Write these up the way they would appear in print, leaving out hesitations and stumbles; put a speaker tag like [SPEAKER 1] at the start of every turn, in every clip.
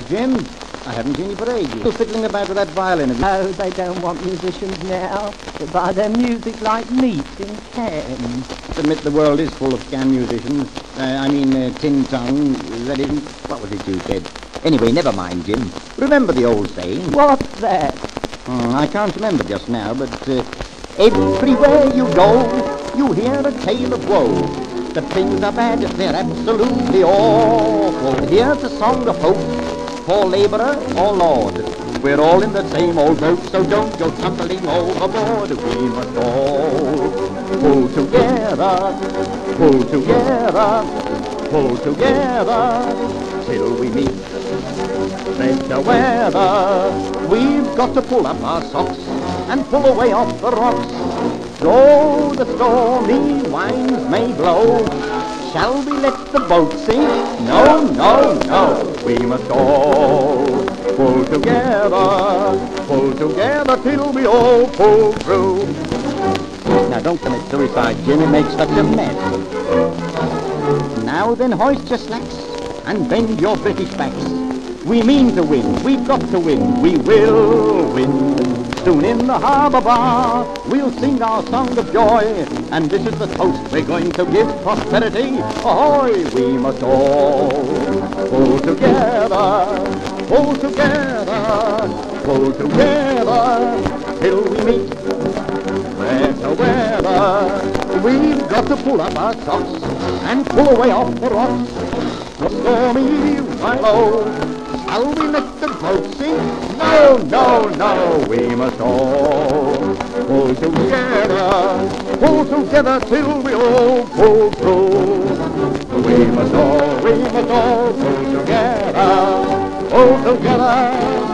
[SPEAKER 1] Jim. I haven't seen you for ages. Still fiddling about with that violin.
[SPEAKER 2] No, they don't want musicians now. They buy their music like meat in cans.
[SPEAKER 1] Admit the world is full of can musicians. Tin tongue. That isn't... What was it you said? Anyway, never mind, Jim. Remember the old saying?
[SPEAKER 2] What's that?
[SPEAKER 1] I can't remember just now, but... everywhere you go, you hear a tale of woe. The things are bad, they're absolutely awful. Here's a song of hope for labourer or lord. We're all in the same old boat, so don't go tumbling overboard. We must all pull together, pull together, pull together, till we meet better weather. We've got to pull up our socks and pull away off the rocks. Though the stormy winds may blow, shall we let the boat sink? No, no, no. We must all pull together till we all pull through. Now don't commit suicide, Jim, it makes such a mess. Now then, hoist your slacks and bend your British backs. We mean to win, we've got to win, we will win. Soon in the harbour bar, we'll sing our song of joy, and this is the toast we're going to give prosperity. Ahoy! We must all pull together, pull together, pull together, till we meet better weather. We've got to pull up our socks and pull away off the rocks. The stormy right low. Shall we let the boat sink? No, no, no, we must all pull together till we all pull through. We must all pull together,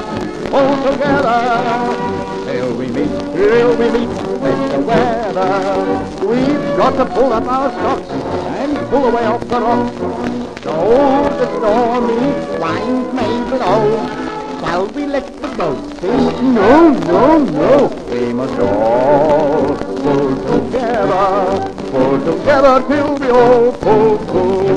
[SPEAKER 1] till we meet better weather. We've got to pull up our stocks and pull away off the rocks. Though the stormy winds may blow, shall we let the boat sink? No, no, no. We must all pull together till we all pull through.